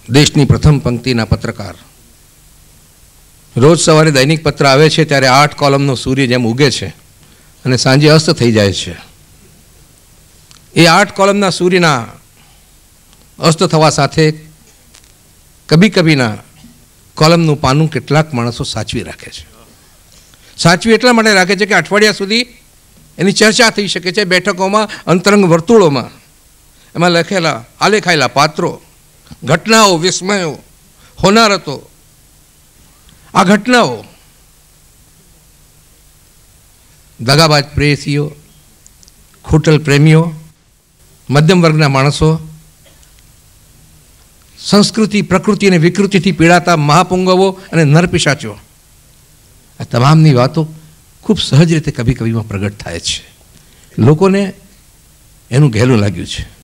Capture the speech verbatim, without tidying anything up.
દેશની પ્રથમ પંક્તિના પત્રકાર. રોજ સવારે દૈનિક પત્ર આવે છે ત્યારે આઠ કોલમનો સૂર્ય જેમ ઉગે છે અને સાંજે અસ્ત થઈ જાય છે. એ આઠ કોલમના સૂર્યના અસ્ત થવા સાથે કભી કભીના કોલમનું પાનું કેટલાક માણસો સાચવી રાખે છે. સાચવી એટલા માટે રાખે છે કે અઠવાડિયા સુધી એની ચર્ચા થઈ શકે છે બેઠકોમાં, અંતરંગ વર્તુળોમાં. એમાં લખેલા આલેખાયેલા પાત્રો, ઘટનાઓ, વિસ્મયો, હોનારતો, આ ઘટનાઓ દગાબાજ પ્રેસીઓ, ખોટલ પ્રેમીઓ, મધ્યમ વર્ગના માણસો, સંસ્કૃતિ, પ્રકૃતિ અને વિકૃતિથી પીડાતા મહાપુંગવો અને નરપિશાચો, આ તમામની વાતો ખૂબ સહજ રીતે કભી કભીમાં પ્રગટ થાય છે. લોકોને એનું ગહેલું લાગ્યું છે.